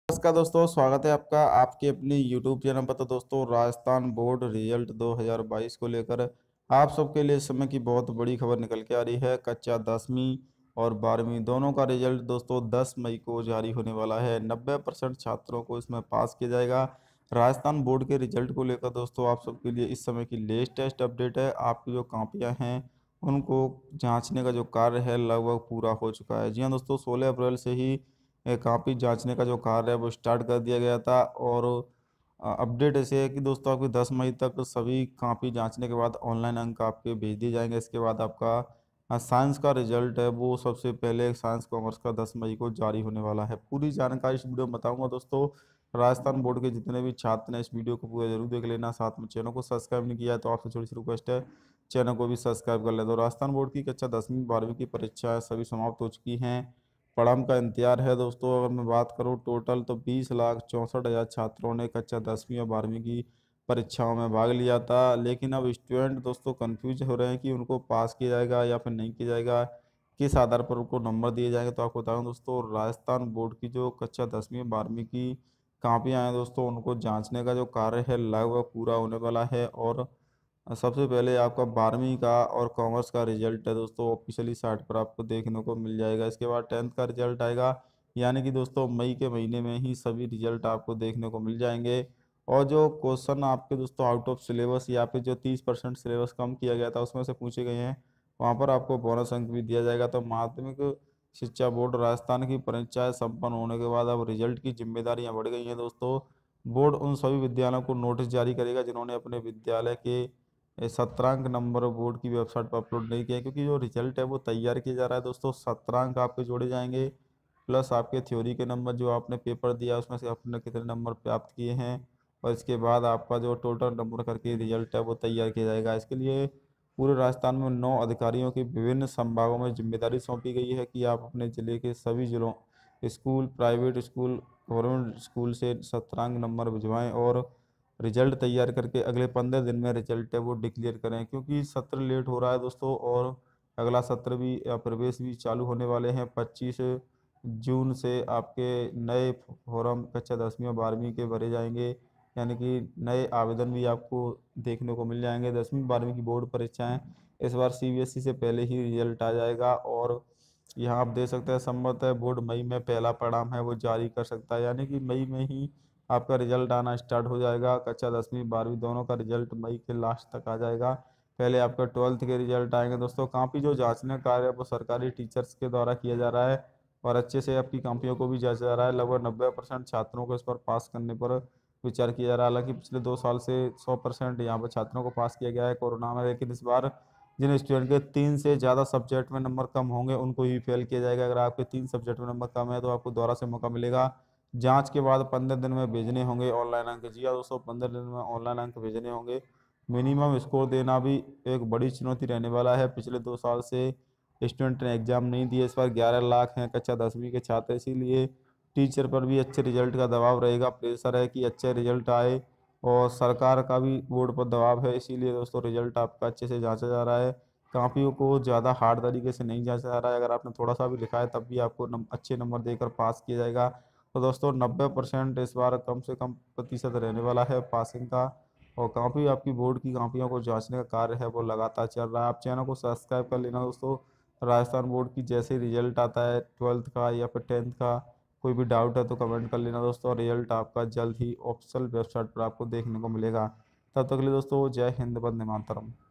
नमस्कार दोस्तों, स्वागत है आपका आपके अपने यूट्यूब चैनल पर। तो दोस्तों, राजस्थान बोर्ड रिजल्ट 2022 को लेकर आप सबके लिए इस समय की बहुत बड़ी खबर निकल के आ रही है। कक्षा 10वीं और 12वीं दोनों का रिजल्ट दोस्तों 10 मई को जारी होने वाला है। 90% छात्रों को इसमें पास किया जाएगा। राजस्थान बोर्ड के रिजल्ट को लेकर दोस्तों आप सबके लिए इस समय की लेटेस्ट अपडेट है। आपकी जो कापियाँ हैं उनको जांचने का जो कार्य है लगभग पूरा हो चुका है। जी हाँ दोस्तों, 16 अप्रैल से ही कापी जाँचने का जो कार्य है वो स्टार्ट कर दिया गया था। और अपडेट ऐसे है कि दोस्तों आपकी 10 मई तक सभी कापी जाँचने के बाद ऑनलाइन अंक आपके भेज दिए जाएँगे। इसके बाद आपका साइंस का रिज़ल्ट है वो सबसे पहले साइंस कॉमर्स का 10 मई को जारी होने वाला है। पूरी जानकारी इस वीडियो में बताऊँगा दोस्तों। राजस्थान बोर्ड के जितने भी छात्र हैं इस वीडियो को पूरा ज़रूर देख लेना। साथ में चैनल को सब्सक्राइब नहीं किया है तो आपसे छोटी-सी रिक्वेस्ट है, चैनल को भी सब्सक्राइब कर लें। तो राजस्थान बोर्ड की कक्षा 10वीं 12वीं की परीक्षाएँ सभी समाप्त हो चुकी हैं। पढ़म का इंतजार है दोस्तों। अगर मैं बात करूँ टोटल तो 20,64,000 छात्रों ने कक्षा 10वीं और 12वीं की परीक्षाओं में भाग लिया था। लेकिन अब स्टूडेंट दोस्तों कन्फ्यूज़ हो रहे हैं कि उनको पास किया जाएगा या फिर नहीं किया जाएगा, किस आधार पर उनको नंबर दिए जाएँगे। तो आपको बता दूँ दोस्तों, राजस्थान बोर्ड की जो कक्षा 10वीं और 12वीं की कापियाँ हैं दोस्तों उनको जाँचने का जो कार्य है लगभग पूरा होने वाला है। और सबसे पहले आपका 12वीं का और कॉमर्स का रिजल्ट है दोस्तों ऑफिशियली साइट पर आपको देखने को मिल जाएगा। इसके बाद 10th का रिजल्ट आएगा, यानी कि दोस्तों मई के महीने में ही सभी रिजल्ट आपको देखने को मिल जाएँगे। और जो क्वेश्चन आपके दोस्तों आउट ऑफ सिलेबस या फिर जो 30% सिलेबस कम किया गया था उसमें से पूछे गए हैं, वहाँ पर आपको बोनस अंक भी दिया जाएगा। तो माध्यमिक शिक्षा बोर्ड राजस्थान की परीक्षाएँ संपन्न होने के बाद अब रिजल्ट की ज़िम्मेदारियाँ बढ़ गई हैं दोस्तों। बोर्ड उन सभी विद्यालयों को नोटिस जारी करेगा जिन्होंने अपने विद्यालय के सत्रांक नंबर बोर्ड की वेबसाइट पर अपलोड नहीं किया है, क्योंकि जो रिजल्ट है वो तैयार किया जा रहा है दोस्तों। सत्रांक आपके जोड़े जाएँगे प्लस आपके थ्योरी के नंबर जो आपने पेपर दिया उसमें से आपने कितने नंबर प्राप्त किए हैं, और इसके बाद आपका जो टोटल नंबर करके रिजल्ट है वो तैयार किया जाएगा। इसके लिए पूरे राजस्थान में 9 अधिकारियों की विभिन्न संभागों में जिम्मेदारी सौंपी गई है कि आप अपने ज़िले के सभी ज़िलों school, private school, government school से सत्रांक नंबर भिजवाएँ और रिजल्ट तैयार करके अगले 15 दिन में रिजल्ट है वो डिक्लेयर करें। क्योंकि सत्र लेट हो रहा है दोस्तों, और अगला सत्र भी प्रवेश भी चालू होने वाले हैं। 25 जून से आपके नए फॉर्म कक्षा 10वीं और 12वीं के भरे जाएँगे, यानी कि नए आवेदन भी आपको देखने को मिल जाएँगे। 10वीं 12वीं की बोर्ड परीक्षाएँ इस बार सीबीएसई से पहले ही रिजल्ट आ जाएगा। और यहाँ आप देख सकते हैं संभवतः बोर्ड मई में पहला परिणाम है वो जारी कर सकता है, यानी कि मई में ही आपका रिजल्ट आना स्टार्ट हो जाएगा। कक्षा 10वीं 12वीं दोनों का रिजल्ट मई के लास्ट तक आ जाएगा। पहले आपका 12th के रिजल्ट आएँगे दोस्तों। काफ़ी जो जाँचने का कार्य है वो सरकारी टीचर्स के द्वारा किया जा रहा है और अच्छे से आपकी कापियों को भी जाँचा जा रहा है। लगभग 90% छात्रों को इस पर पास करने पर विचार किया जा रहा है। हालाँकि पिछले 2 साल से 100% यहाँ पर छात्रों को पास किया गया है कोरोना में, लेकिन इस बार जिन स्टूडेंट के 3 से ज़्यादा सब्जेक्ट में नंबर कम होंगे उनको ही फेल किया जाएगा। अगर आपके 3 सब्जेक्ट में नंबर कम है तो आपको दोबारा से मौका मिलेगा। जाँच के बाद 15 दिन में भेजने होंगे ऑनलाइन अंक। जी हाँ दोस्तों, 15 दिन में ऑनलाइन अंक भेजने होंगे। मिनिमम स्कोर देना भी एक बड़ी चुनौती रहने वाला है। पिछले 2 साल से स्टूडेंट ने एग्ज़ाम नहीं दिए। इस बार 11 लाख हैं कक्षा 10वीं के छात्र, इसीलिए टीचर पर भी अच्छे रिजल्ट का दबाव रहेगा, प्रेशर है कि अच्छे रिजल्ट आए। और सरकार का भी बोर्ड पर दबाव है, इसीलिए दोस्तों रिजल्ट आपका अच्छे से जाँचा जा रहा है। कापियों को ज़्यादा हार्ड तरीके से नहीं जाँचा जा रहा है। अगर आपने थोड़ा-सा भी लिखा है तब भी आपको अच्छे नंबर देकर पास किया जाएगा। तो दोस्तों 90% इस बार कम से कम प्रतिशत रहने वाला है पासिंग का। और काफ़ी आपकी बोर्ड की कापियों को जाँचने का कार्य है वो लगातार चल रहा है। आप चैनल को सब्सक्राइब कर लेना दोस्तों। राजस्थान बोर्ड की जैसे ही रिजल्ट आता है 12th का या फिर 10th का, कोई भी डाउट है तो कमेंट कर लेना दोस्तों। रिजल्ट आपका जल्द ही ऑफिशियल वेबसाइट पर आपको देखने को मिलेगा। तब तक के लिए दोस्तों जय हिंद, वंदे मातरम।